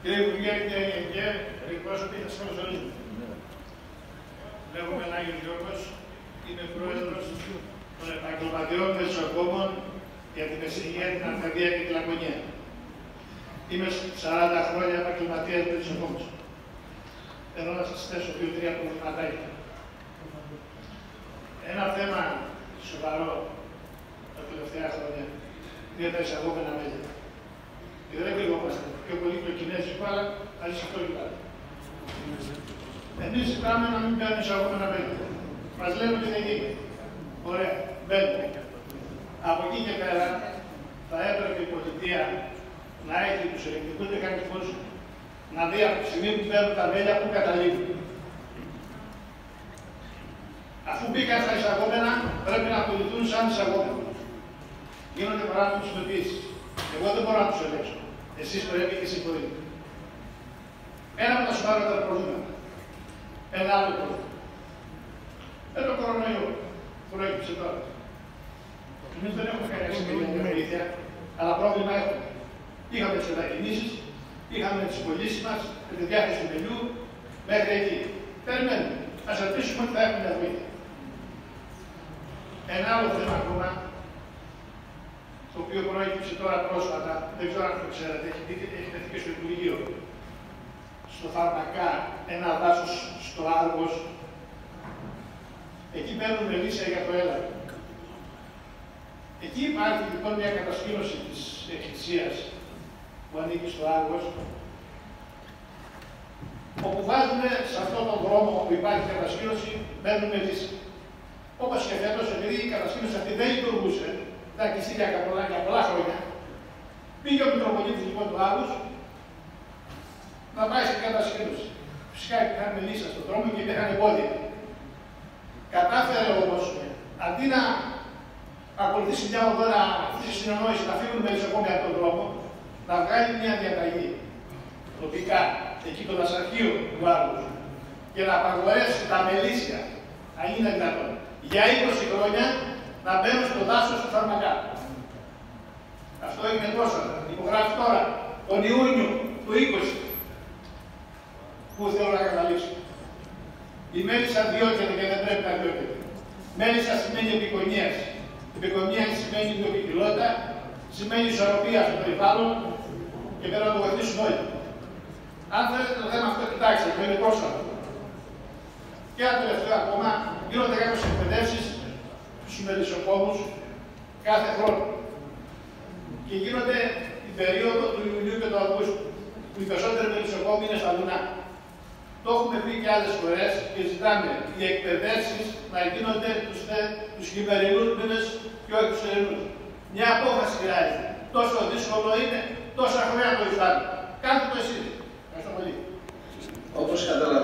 Κύριε Υπουργέ, κύριε Γενικέ, εκπρόσωποι, θα σας καλωσορίζω. Λέγομαι Άγιος Γιώργος, είμαι πρόεδρος των επαγγελματιών μεσοκόμων για την Μεσσηνία, την Αρκαδία και την Λακωνία. Είμαι 40 χρόνια επαγγελματίας μεσοκόμος. Θέλω να σας θέσω 2-3 προβληματάκια. Ένα θέμα σοβαρό τα τελευταία χρόνια είναι τα εισαγόμενα μέλια. Και δεν κρυβόμαστε πιο πολύ το κινέζικο, αλλά θα ζήσει αυτό και πάλι. Εμείς ζητάμε να μην παίρνουν εισαγόμενα μέλια. Μας λένε ότι δεν γίνει. Ωραία, μπαίνουμε. Από εκεί και πέρα θα έπρεπε η πολιτεία να έχει τους ελεγκτικούς μηχανισμούς να δει από τη στιγμή που παίρνουν τα μέλια που καταλήγουν. Αφού μπήκαν στα εισαγόμενα, πρέπει να πολιτούν σαν εισαγόμενα. Γίνονται παράνομες συνοποιήσεις. Εγώ δεν μπορώ να τους ελέγξω. Εσείς πρέπει και εσείς μπορείτε. Ένα από τα σοβαρότερα προβλήματα. Ένα άλλο πρόβλημα. Το κορονοϊό που προέκυψε τώρα. Εμείς δεν έχουμε κανένα συγκεκριμένη βοήθεια, αλλά πρόβλημα έχουμε. Είχαμε τις μετακινήσεις, είχαμε τις πωλήσεις μας, με τη διάθεση του μελιού, μέχρι εκεί. Περιμένουμε. Ας ελπίσουμε ότι θα έχουμε μια βοήθεια. Ένα άλλο θέμα ακόμα, το οποίο προέκυψε τώρα πρόσφατα, δεν ξέρω αν το ξέρετε, έχει τεθεί και στο Υπουργείο. Στο Φαρμακά, ένα δάσος στο Άργος. Εκεί παίρνουν μελίσια για το έλαιο. Εκεί υπάρχει λοιπόν μια κατασκήνωση της εκκλησίας που ανήκει στο Άργος, όπου βάζουν σε αυτόν τον δρόμο που υπάρχει κατασκήνωση, μπαίνουν μελίσια. Όπως και φέτος, επειδή η κατασκήνωση αυτή δεν λειτουργούσε, ήταν κλειστή για πολλά χρόνια, πήγε ο Μητροπολίτης λοιπόν του Άργους να πάει στην κατασκήνωση. Φυσικά υπήρχαν μελίσια στον δρόμο και υπήρχαν εμπόδια. Κατάφερε όμως, αντί να ακολουθήσει μια οδό να αφήσει συνεννόηση, να φύγουν μελισσοκόμοι από τον δρόμο, να βγάλει μια διαταγή τοπικά, εκεί το δασαρχείο του Άργους, και να απαγορεύσει τα μελίσια, αν είναι δυνατόν, για 20 χρόνια να μπαίνουν στο δάσος του Φαρμακά. Αυτό έγινε πρόσφατα. Υπογράφει τώρα, τον Ιούνιο του 20, που θέλω να καταλήξω. Η μέλισσα διώκεται και δεν πρέπει να διώκεται. Μέλισσα σημαίνει επικονίας. Επικονία σημαίνει βιοποικιλότητα, σημαίνει ισορροπία στο περιβάλλον και πρέπει να το βοηθήσουμε όλοι. Αν θέλετε το θέμα αυτό, κοιτάξτε, το είναι πρόσφατο. Και ένα τελευταίο ακόμα, γίνονται κάποιες εκπαιδεύσεις στους μελισσοκόμους κάθε χρόνο. Και γίνονται την περίοδο του Ιουνίου και του Αυγούστου, που οι περισσότεροι μελισσοκόμοι είναι στα βουνά. Το έχουμε πει και άλλες φορές και ζητάμε οι εκπαιδεύσεις να γίνονται τους χειμερινούς μήνες και όχι τους θερινούς. Μια απόφαση χρειάζεται. Τόσο δύσκολο είναι, τόσα χρόνια το υφτάνει. Κάντε το εσείς. Ευχαριστώ πολύ. Όπως καταλαβαίνετε.